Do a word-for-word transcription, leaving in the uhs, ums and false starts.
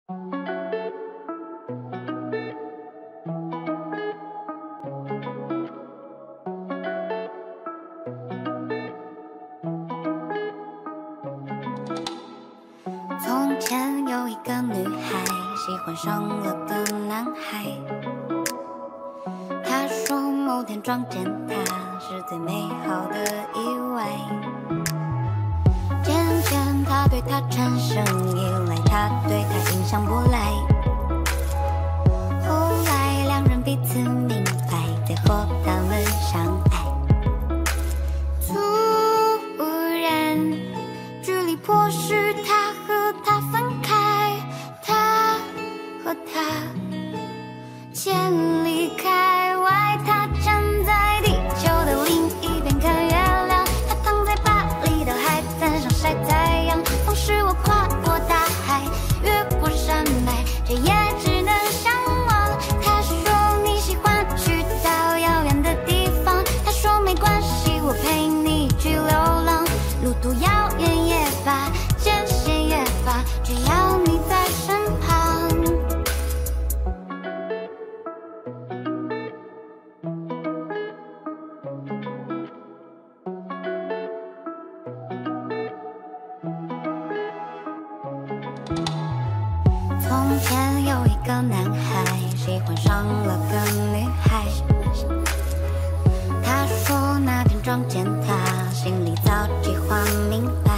从前有一个女孩，喜欢上了个男孩。她说某天撞见他是最美好的意外。渐渐他对她产生依赖，他对她印象不来。后来两人彼此明白，最后他们相爱。突然距离迫使他和她分开，他和她千里开外，他站在地球的另一边看月亮，他躺在巴黎的海滩上晒太阳。同时我跨过大海，越过山脉，这也只能向往。他说你喜欢去到遥远的地方，他说没关系，我陪你去流浪。路途遥远也罢，艰险也罢，只要你在身旁。从前有一个男孩，喜欢上了个女孩。他说那天撞见她，心里早计划明白。